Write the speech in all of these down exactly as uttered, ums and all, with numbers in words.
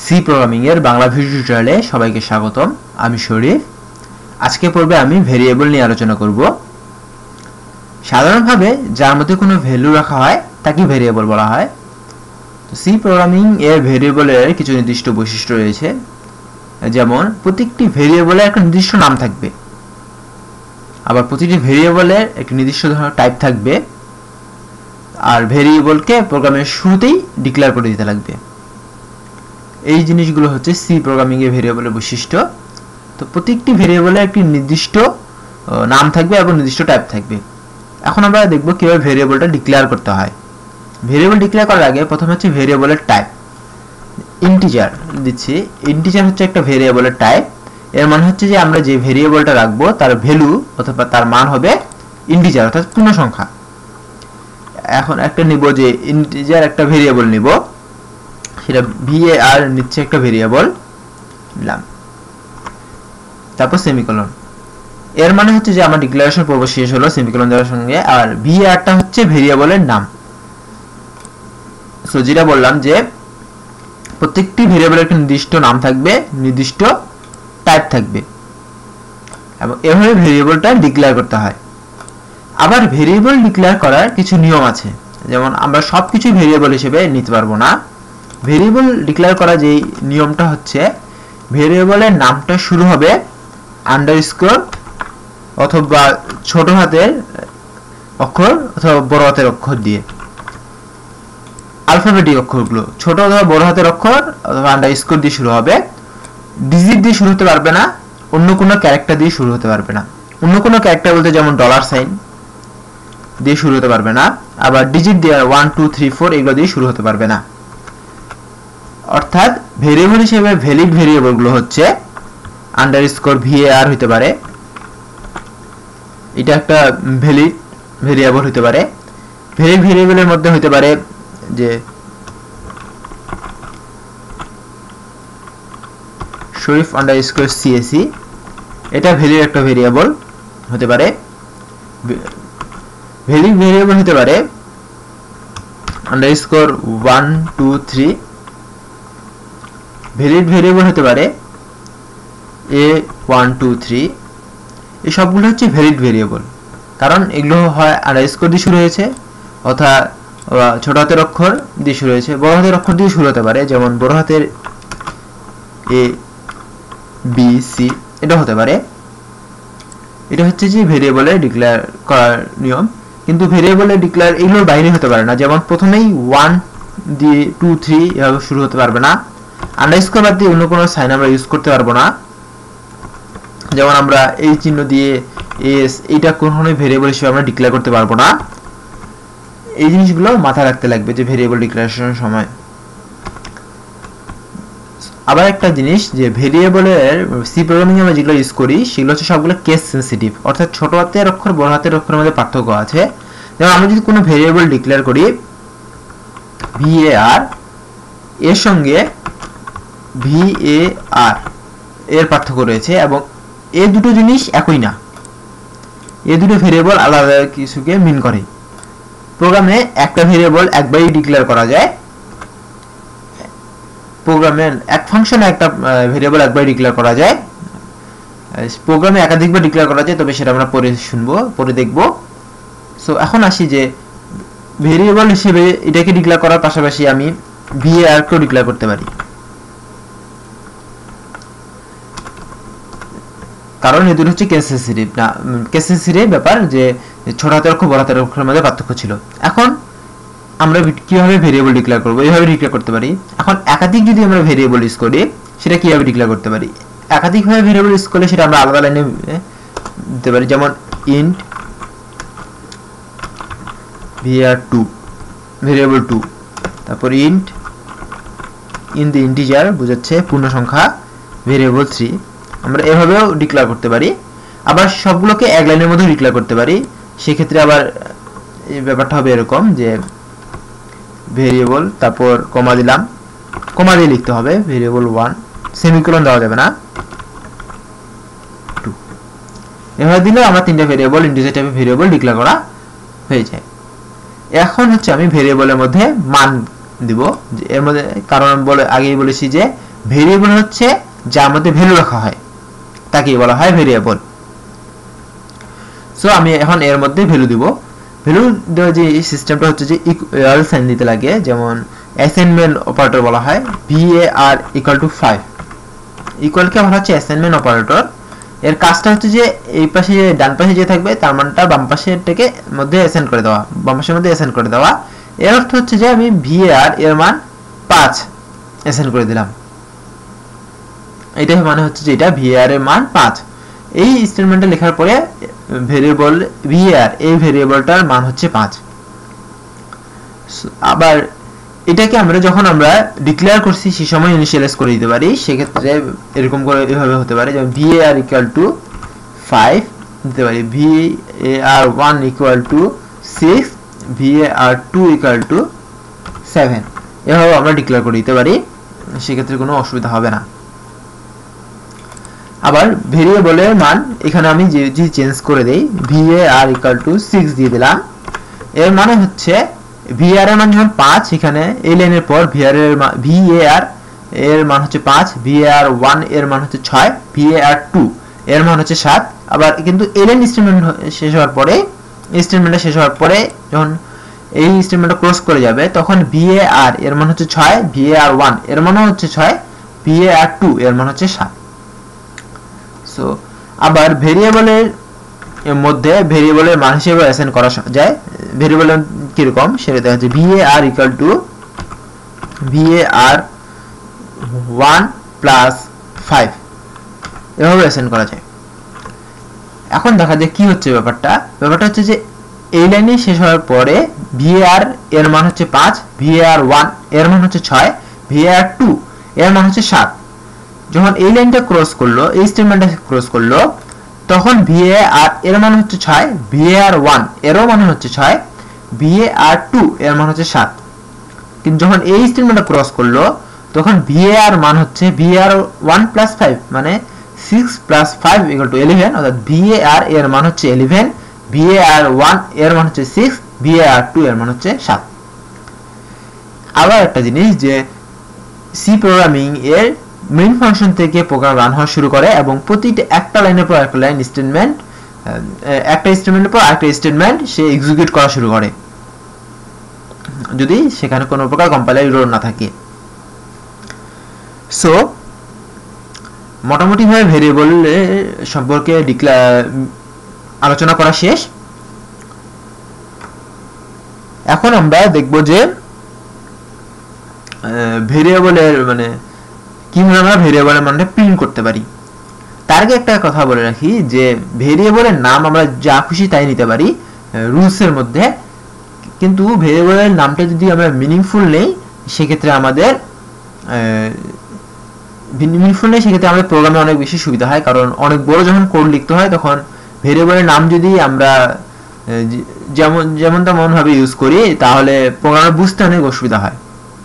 C programming এর Bangla video টিউটোরিয়ালে সবাইকে স্বাগতম। আমি শরীফ। আজকে পর্বে আমি ভেরিয়েবল নিয়ে আলোচনা করব। সাধারণভাবে যার মধ্যে কোনো ভ্যালু রাখা হয় তাকে ভেরিয়েবল বলা হয়। তো সি প্রোগ্রামিং এর ভেরিয়েবলের কিছু নির্দিষ্ট বৈশিষ্ট্য রয়েছে, যেমন প্রত্যেকটি ভেরিয়েবলের একটা নির্দিষ্ট নাম থাকবে, আবার প্রতিটি ভেরিয়েবলের একটি নির্দিষ্ট ধরনের টাইপ থাকবে, আর ভেরিয়েবলকে প্রোগ্রামের শুরুতেই ডিক্লেয়ার করে দিতে লাগবে। এই জিনিসগুলো হচ্ছে সি প্রোগ্রামিং এর ভেরিয়েবলের বৈশিষ্ট্য। তো প্রত্যেকটি ভেরিয়েবলের একটি নির্দিষ্ট নাম থাকবে এবং নির্দিষ্ট টাইপ থাকবে। এখন আমরা দেখব কিভাবে ভেরিয়েবলটা ডিক্লেয়ার করতে হয়। ভেরিয়েবল ডিক্লেয়ার করার আগে প্রথমে হচ্ছে ভেরিয়েবলের টাইপ। ইন্টিজার দিচ্ছি, ইন্টিজার হচ্ছে একটা ভেরিয়েবলের টাইপ। এর মানে হচ্ছে যে আমরা যে ভেরিয়েবলটা রাখবো তার ভ্যালু অথবা তার মান হবে ইন্টিজার অর্থাৎ পূর্ণ সংখ্যা। এখন একটা নিব যে ইন্টিজার একটা ভেরিয়েবল নিব, সেটা var নিচ্ছে একটা ভেরিয়েবল নিলাম, তারপর সেমিকোলন। এর মানে হচ্ছে যে আমার ডিক্লারেশন পর্ব শেষ হলো সেমিকোলন দেওয়ার সঙ্গে। আর varটা হচ্ছে ভেরিয়েবলের নাম। সো যেটা বললাম যে প্রত্যেকটি ভেরিয়েবলের একটা নির্দিষ্ট নাম থাকবে, নির্দিষ্ট টাইপ থাকবে, এবং এভাবে ভেরিয়েবলটা ডিক্লেয়ার করতে হয়। আবার ভেরিয়েবল ডিক্লেয়ার করার কিছু নিয়ম আছে, যেমন আমরা সবকিছু ভেরিয়েবল হিসেবে নিতে পারবো না। ভেরিয়েবল ডিক্লেয়ার করা যে নিয়মটা হচ্ছে, ভেরিয়েবলের নামটা শুরু হবে আন্ডারস্কোর অথবা ছোট হাতের অক্ষর অথবা বড় হাতের অক্ষর দিয়ে। অ্যালফাবেটিক অক্ষরগুলো ছোট অথবা বড় হাতের অক্ষর অথবা আন্ডারস্কোর দিয়ে শুরু হবে। ডিজিট দিয়ে শুরু হতে পারবে না, অন্য কোনো ক্যারেক্টার দিয়ে শুরু হতে পারবে না। অন্য কোনো ক্যারেক্টার বলতে যেমন ডলার সাইন দিয়ে শুরু হতে পারবে না, আবার ডিজিট দিয়ে ওয়ান টু থ্রি ফোর এগুলো দিয়ে শুরু হতে পারবে না। অর্থাৎ ভেরিয়েবল হিসেবে ভ্যালিড ভেরিয়েবল গুলো হচ্ছে আন্ডারস্কোর var হতে পারে, এটা একটা ভ্যালিড ভেরিয়েবল হতে পারে। ভ্যালিড ভেরিয়েবলের মধ্যে হতে পারে যে শরীফ আন্ডারস্কোর csc, এটা ভ্যালিড একটা ভেরিয়েবল হতে পারে। ভ্যালিড ভেরিয়েবল হতে পারে underscore one two three. Valid variable হতে পারে এ ওয়ান টু থ্রি। এই সবগুলো হচ্ছে ভ্যালিড ভেরিয়েবল, কারণ এগুলো হয় আন্ডারস্কোর দিয়ে শুরু হয়েছে অথবা ছোট হাতের অক্ষর দিয়ে শুরু হয়েছে, বড় হাতের অক্ষর দিয়ে শুরু হতে পারে, যেমন বড় হাতের এ বি সি এটা হতে পারে। এটা হচ্ছে যে ভেরিয়েবলে ডিক্লেয়ার করার নিয়ম। কিন্তু ভেরিয়েবলে ডিক্লেয়ার এগুলোর বাইরে হতে পারে না, যেমন প্রথমেই ওয়ান দিয়ে টু থ্রি এভাবে শুরু হতে পারবে না। আন্ডারস্কোর বাদ দিয়ে অন্য কোনো সাইন আমরা ইউজ করতে পারবো না, যেমন আমরা এই চিহ্ন দিয়ে এস, এইটা কখনোই ভেরিয়েবল হিসেবে আমরা ডিক্লেয়ার করতে পারবো না। এই জিনিসগুলো মাথায় রাখতে লাগবে যে ভেরিয়েবল ডিক্লারেশনের সময়। আবার একটা জিনিস যে ভেরিয়েবলের সি প্রোগ্রামিং আমরা যেগুলো ইউজ করি সেগুলো হচ্ছে সবগুলো কেস সেন্সিটিভ, অর্থাৎ ছোট হাতের অক্ষর বড় হাতের অক্ষরের মধ্যে পার্থক্য আছে। যেমন আমরা যদি কোনো ভেরিয়েবল ডিক্লেয়ার করি var, এর সঙ্গে var এর পার্থক্য রয়েছে, এবং এই দুটো জিনিস একই না। এই দুটো ভেরিয়েবল আলাদা কিছুকে মিন করে। প্রোগ্রামে একটা ভেরিয়েবল একবারই ডিক্লেয়ার করা যায়, প্রোগ্রামে এক ফাংশনে একটা ভেরিয়েবল একবার ডিক্লেয়ার করা যায়, প্রোগ্রামে একাধিকবার ডিক্লেয়ার করা যায়, তবে সেটা আমরা পরে শুনবো, পরে দেখব। সো এখন আসি যে ভেরিয়েবল হিসেবে এটাকে ডিক্লেয়ার করার পাশাপাশি আমি var কেও ডিক্লেয়ার করতে পারি, কারণ এদের হচ্ছে কেস সেন্সিটিভ না, কেস সেন্সিটিভ ব্যাপার যে ছোট হাতের অক্ষর বড় হাতের অক্ষরের মধ্যে পার্থক্য ছিল। এখন আমরা কিভাবে ভেরিয়েবল ডিক্লেয়ার করব, এইভাবে ডিক্লেয়ার করতে পারি। এখন একাধিক যদি আমরা ভেরিয়েবল ইউজ করি সেটা কিভাবে ডিক্লেয়ার করতে পারি, একাধিকভাবে ভেরিয়েবল ইউজ করলে সেটা আমরা আলাদা লাইনে দিতে পারি, যেমন int var two variable two, তারপর ইন্ট ইন দি ইন্টিজার বোঝাচ্ছে পূর্ণ সংখ্যা ভেরিয়েবল থ্রি। আমরা এভাবেও ডিক্লেয়ার করতে পারি। আবার সবগুলোকে এক লাইনের মধ্যে ডিক্লেয়ার করতে পারি। সেক্ষেত্রে আবার এই ব্যাপারটা হবে এরকম যে ভেরিয়েবল তারপর কমা দিলাম, কমা দিয়ে লিখতে হবে ভেরিয়েবল ওয়ান, সেমিকোলন দেওয়া যাবে না, টু। এভাবে দিলে আমরা তিনটা ভেরিয়েবল ইন্টিজার টাইপের ভেরিয়েবল ডিক্লেয়ার করা হয়ে যায়। এখন হচ্ছে আমি ভেরিয়েবলের মধ্যে মান দিব, এর মধ্যে কারণ বলে আগেই বলেছি যে ভেরিয়েবল হচ্ছে যার মধ্যে ভ্যালু রাখা হয়, তাকে বলা হয় ভেরিয়েবল। সো আমি এখন এর মধ্যে ভ্যালু দিব। ভ্যালু দেওয়ার যে সিস্টেমটা হচ্ছে যে ইকুয়াল সাইন দিতে লাগে, যেমন অ্যাসাইনমেন্ট অপারেটর বলা হয় var ইকুয়াল টু ফাইভ। ইকুয়ালকে বলা হচ্ছে অ্যাসাইনমেন্ট অপারেটর। এর কাজটা হচ্ছে যে এই পাশে ডান পাশে যে থাকবে তার মানটা বাম পাশেরটাকে মধ্যে অ্যাসাইন করে দেওয়া, বাম পাশের মধ্যে অ্যাসাইন করে দেওয়া। এর অর্থ হচ্ছে যে আমি var এর মান পাঁচ অ্যাসাইন করে দিলাম, এটাই মানে হচ্ছে যে এটা var এর মান পাঁচ। এই স্টেটমেন্টটা লেখার পরে ভেরিয়েবল var এই ভেরিয়েবলটার মান হচ্ছে পাঁচ। আবার এটাকে আমরা যখন আমরা ডিক্লেয়ার করছি সেই সময় ইনিশিয়ালাইজ করে দিতে পারি, সেক্ষেত্রে এরকম করে এভাবে হতে পারে, যেমন var ইকুয়াল টু ফাইভ দিতে পারি, var one equal to six, var two equal to seven, এভাবে আমরা ডিক্লেয়ার করে দিতে পারি, সেক্ষেত্রে কোনো অসুবিধা হবে না। আবার ভেরিয়েবলের মান এখানে আমি যে চেঞ্জ করে দেই, var ইকুয়াল টু সিক্স দিয়ে দিলাম, এর মানে হচ্ছে var এর মান যখন পাঁচ, এখানে এই লাইনের পর var এর var এর মান হচ্ছে পাঁচ, var ওয়ান এর মান হচ্ছে ছয়, var টু এর মান হচ্ছে সাত। আবার কিন্তু এই লাইন স্টেটমেন্ট শেষ হওয়ার পরে, এই স্টেটমেন্টটা শেষ হওয়ার পরে যখন এই স্টেটমেন্টটা ক্রস করে যাবে তখন var এর মান হচ্ছে ছয়, var ওয়ান এর মান হচ্ছে ছয়, var টু এর মান হচ্ছে সাত। সো আবার ভেরিয়েবলের মধ্যে ভেরিয়েবলের মান হিসেবে অ্যাসাইন করা যায়। ভেরিয়েবলের কিরকম সেটা দেখা যাচ্ছে var equal to var one plus five, এভাবে অ্যাসাইন করা যায়। এখন দেখা যায় কি হচ্ছে ব্যাপারটা, ব্যাপারটা হচ্ছে যে এই লাইনে শেষ হওয়ার পরে var এর মান হচ্ছে পাঁচ, var ওয়ান এর মান হচ্ছে ছয়, var টু এর মান হচ্ছে সাত। যখন এই লাইনটা ক্রস করলো, এই স্টেটমেন্টটা ক্রস করলো, তখন var এর মান হচ্ছে ছয়, var ওয়ান এরও মান হচ্ছে ছয়, var টু এর মান হচ্ছে সাত। কিন্তু যখন এই স্টেটমেন্টটা ক্রস করলো তখন var মান হচ্ছে var ওয়ান প্লাস ফাইভ, মানে six plus five equal to eleven, অর্থাৎ var এর মান হচ্ছে ইলেভেন, var ওয়ান এর মান হচ্ছে সিক্স, var টু এর মান হচ্ছে সাত। আবার একটা জিনিস যে সি প্রোগ্রামিং এর মেইন ফাংশন থেকে প্রোগ্রাম রান হওয়া শুরু করে এবং প্রতিটা একটা লাইনের পর একটা লাইন স্টেটমেন্ট, একটা স্টেটমেন্টের পর একটা স্টেটমেন্ট সে এক্সিকিউট করা শুরু করে যদি সেখানে কোনো প্রকার কম্পাইলার এরর না থাকে। সো মোটামুটি ভাবে ভেরিয়েবল সম্পর্কে আলোচনা করা শেষ। এখন আমরা দেখব যে ভেরিয়েবলের মানে কিভাবে আমরা ভেরিয়েবলের মানটা প্রিন্ট করতে পারি। তার আগে একটা কথা বলে রাখি যে ভেরিয়েবলের নাম আমরা যা খুশি তাই নিতে পারি রুলসের মধ্যে, কিন্তু ভেরিয়েবলের নামটা যদি আমরা মিনিংফুল নেই সেক্ষেত্রে আমাদের মিনিংফুল নেই সেক্ষেত্রে আমাদের প্রোগ্রামে অনেক বেশি সুবিধা হয়, কারণ অনেক বড় যখন কোড লিখতে হয় তখন ভেরিয়েবলের নাম যদি আমরা যেমন যেমন তেমন ভাবে ইউজ করি তাহলে প্রোগ্রামে বুঝতে অনেক অসুবিধা হয়।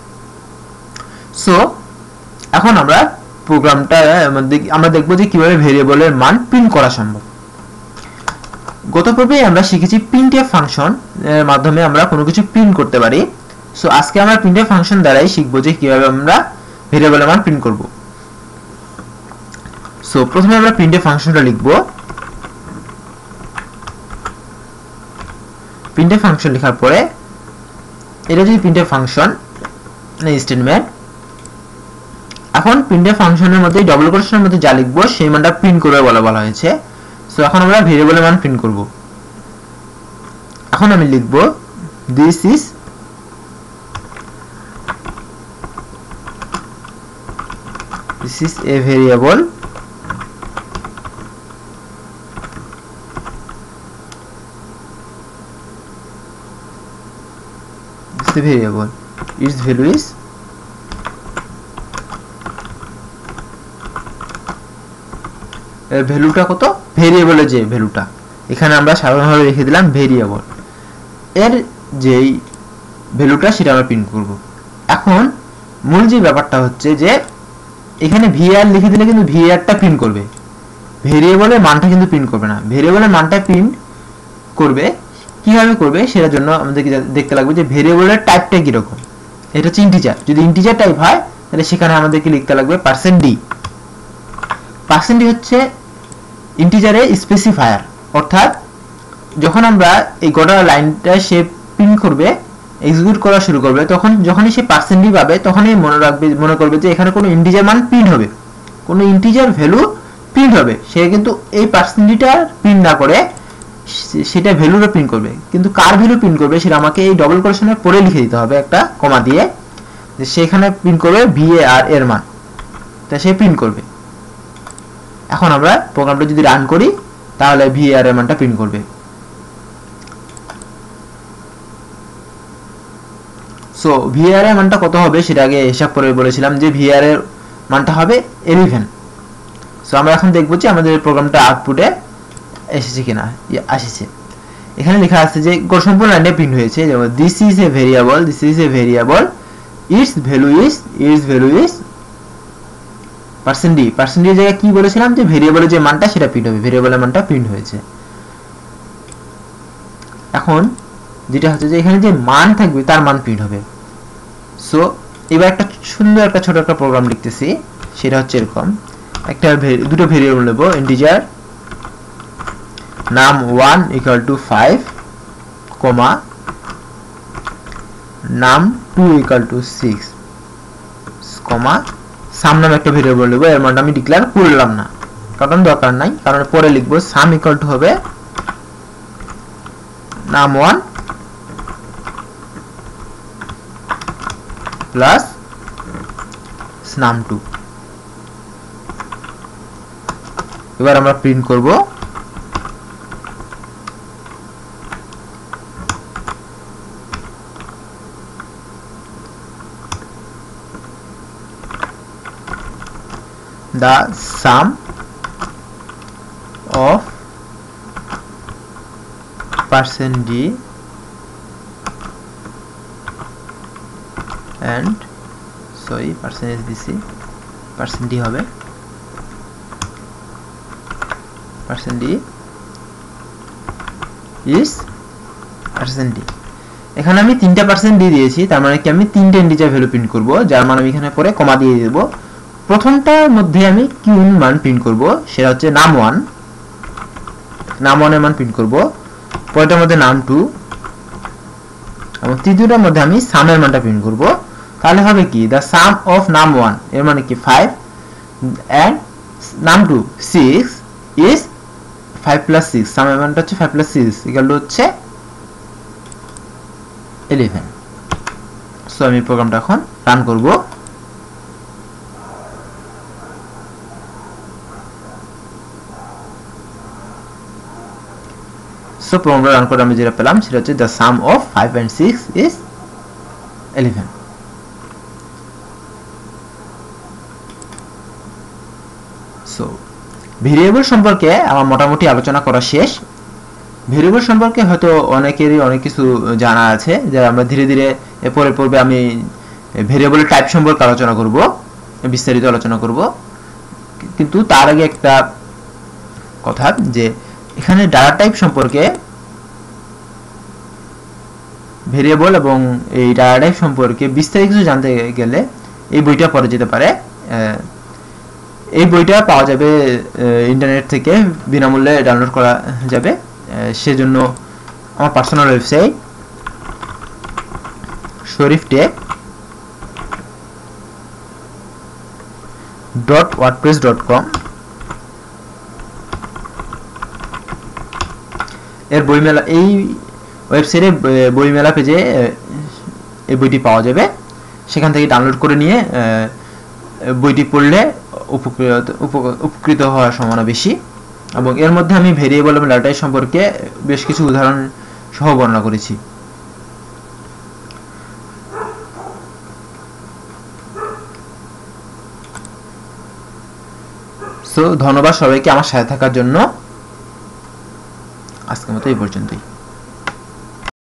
সো এখন আমরা প্রোগ্রামটা আমরা দেখব যে কিভাবে ভেরিয়েবলের মান প্রিন্ট করা সম্ভব। গত পর্বে আমরা শিখেছি প্রিন্টএফ ফাংশন এর মাধ্যমে আমরা কোনো কিছু প্রিন্ট করতে পারি। সো আজকে আমরা প্রিন্টএফ ফাংশন দ্বারাই শিখব যে কিভাবে আমরা ভেরিয়েবলের মান প্রিন্ট করব। সো প্রথমে আমরা প্রিন্টএফ ফাংশনটা লিখব। প্রিন্টএফ ফাংশন লেখার পরে এটা যদি প্রিন্টএফ ফাংশন না স্টেটমেন্ট, এখন প্রিন্টএফ ফাংশনের মধ্যে ডবল কোটেশনের মধ্যে যা লিখব সেই মানটা প্রিন্ট করবে বলা বলা হয়েছে। সো এখন আমরা ভেরিয়েবলের মান প্রিন্ট করব। এখন আমি লিখব this is this is a variable this is a variable its value is এর ভ্যালুটা কত, ভেরিয়েবলের যে ভ্যালুটা এখানে আমরা সাধারণভাবে রেখে দিলাম ভেরিয়েবল, এর যেই ভ্যালুটা সেটা আমরা প্রিন্ট করব। এখন মূল যে ব্যাপারটা হচ্ছে যে এখানে var লিখে দিলে কিন্তু varটা প্রিন্ট করবে, ভেরিয়েবলের মানটা কিন্তু প্রিন্ট করবে না। ভেরিয়েবলের মানটা প্রিন্ট করবে কিভাবে করবে সেটার জন্য আমাদেরকে দেখতে লাগবে যে ভেরিয়েবলের টাইপটা কিরকম। এটা হচ্ছে ইন্টিজার, যদি ইন্টিজার টাইপ হয় তাহলে সেখানে আমাদেরকে লিখতে লাগবে পার্সেন্ট ডি। পার্সেন্ট ডি হচ্ছে ইন্টিজারে স্পেসিফায়ার, অর্থাৎ যখন আমরা এই গোটা লাইনটা সে প্রিন্ট করবে, এক্সিকিউট করা শুরু করবে, তখন যখনই সে পার্সেন্ট ডি পাবে তখনই মনে রাখবে মনে করবে যে এখানে কোনো ইন্টিজার মান প্রিন্ট হবে, কোনো ইন্টিজার ভ্যালু প্রিন্ট হবে। সে কিন্তু এই পার্সেন্ট ডিটা প্রিন্ট না করে সেটা ভ্যালুটা প্রিন্ট করবে, কিন্তু কার ভ্যালু প্রিন্ট করবে সেটা আমাকে এই ডবল কোটেশনের পরে লিখে দিতে হবে একটা কমা দিয়ে, যে সেখানে প্রিন্ট করবে ভিএআর এর মান, তা সে প্রিন্ট করবে। এখন আমরা প্রোগ্রামটা যদি রান করি তাহলে ভিএআর এর মানটা প্রিন্ট করবে। সো ভিআর এর মানটা কত হবে সেটা আগে হিসাব করে বলেছিলাম যে ভিআর এর মানটা হবে ইলেভেন। সো আমরা এখন দেখব যে আমাদের প্রোগ্রামটা আউটপুটে এসেছে কিনা। আসছে, এখানে লেখা আছে যে সম্পূর্ণ লাইনে প্রিন্ট হয়েছে, যেমন this is a variable, this is a variable, its value is, its value is percent D. Percent D এর জায়গায় কি বলেছিলাম যে ভেরিয়েবলের যে মানটা সেটা প্রিন্ট হবে, ভেরিয়েবলের মানটা প্রিন্ট হয়েছে। এখন যেটা হচ্ছে যে এখানে যে মান থাকবে তার মান প্রিন্ট হবে। সো এবার একটা সুন্দর একটা ছোট একটা প্রোগ্রাম লিখতেছি, সেটা হচ্ছে এরকম, একটা দুটো ভেরিয়েবল নেব, integer num one equal to five, comma num two equal to six, comma sum নামে একটা ভেরিয়েবল নেব, এর মানটা আমি ডিক্লেয়ার করলাম না কারণ দরকার নাই, কারণ পরে লিখবো সাম ইকুয়াল টু হবে নাম ওয়ান প্লাস নাম টু। এবার আমরা প্রিন্ট করব the sum of percent d and sorry percentage দিছি, percent d হবে percent d is percent d। এখানে আমি তিনটা পার্সেন্ট d দিয়েছি, তার মানে কি আমি তিনটা ইন্টিজার ভ্যালু প্রিন্ট করব, যার মান আমি এখানে পরে কমা দিয়ে দেব। প্রথমটার মধ্যে আমি কি মান প্রিন্ট করব সেটা হচ্ছে নাম ওয়ান, নাম ওয়ান এর মান প্রিন্ট করব, পরেরটার মধ্যে নাম টু, এবং তৃতীয়টার মধ্যে আমি সামের মানটা প্রিন্ট করব। তাহলে হবে কি the sum of num one এর মানে কি five and num two six is five plus six, সামের মানটা হচ্ছে five plus six equal to হচ্ছে ইলেভেন। সো আমি প্রোগ্রামটা এখন রান করব। সো প্রোগ্রামটা রান করে আমি যেটা পেলাম সেটা হচ্ছে the sum of five and six is eleven. So variable সম্পর্কে আমার মোটামুটি আলোচনা করা শেষ। ভেরিয়েবল সম্পর্কে হয়তো অনেকেরই অনেক কিছু জানা আছে, যা আমরা ধীরে ধীরে পরে পর্বে আমি ভেরিয়েবলের টাইপ সম্পর্কে আলোচনা করব, বিস্তারিত আলোচনা করব। কিন্তু তার আগে একটা কথা, যে এখানে ডাটা টাইপ সম্পর্কে, ভেরিয়েবল এবং এই ডাটা টাইপ সম্পর্কে বিস্তারিত কিছু জানতে গেলে এই বইটা পড়া যেতে পারে। এই বইটা পাওয়া যাবে ইন্টারনেট থেকে, বিনামূল্যে ডাউনলোড করা যাবে। সেজন্য আমার personal website Shariftech dot WordPress dot com এর বইমেলা, এই ওয়েবসাইটে বইমেলা পেজে এই বইটি পাওয়া যাবে। সেখান থেকে ডাউনলোড করে নিয়ে বইটি পড়লে উপকৃত উপকৃত হওয়ার সম্ভাবনা বেশি। এবং এর মধ্যে আমি ভেরিয়েবল এবং ডাটা টাইপ সম্পর্কে বেশ কিছু উদাহরণ সহ বর্ণনা করেছি। সো ধন্যবাদ সবাইকে আমার সাথে থাকার জন্য। আজকের মতো এই পর্যন্তই।